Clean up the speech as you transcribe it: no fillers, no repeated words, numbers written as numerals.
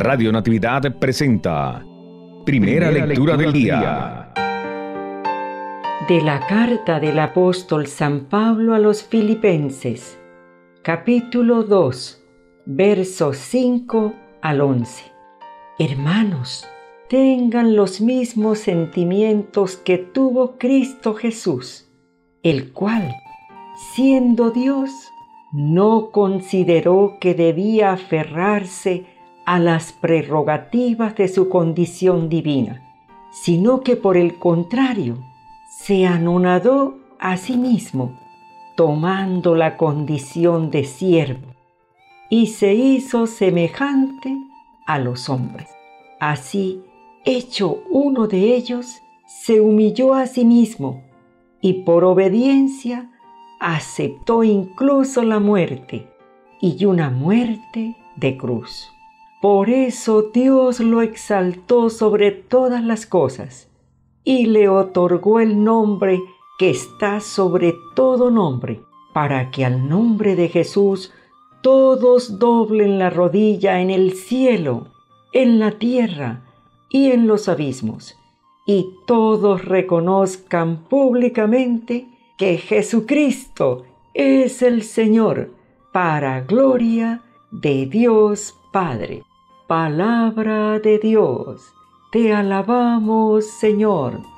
Radio Natividad presenta Primera Lectura del Día. De la carta del apóstol San Pablo a los Filipenses, capítulo 2, versos 5 al 11. Hermanos, tengan los mismos sentimientos que tuvo Cristo Jesús, el cual, siendo Dios, no consideró que debía aferrarse a las prerrogativas de su condición divina, sino que por el contrario, se anonadó a sí mismo, tomando la condición de siervo, y se hizo semejante a los hombres. Así, hecho uno de ellos, se humilló a sí mismo, y por obediencia aceptó incluso la muerte, y una muerte de cruz. Por eso Dios lo exaltó sobre todas las cosas, y le otorgó el nombre que está sobre todo nombre, para que al nombre de Jesús todos doblen la rodilla en el cielo, en la tierra y en los abismos, y todos reconozcan públicamente que Jesucristo es el Señor, para gloria de Dios Padre. Palabra de Dios, te alabamos, Señor.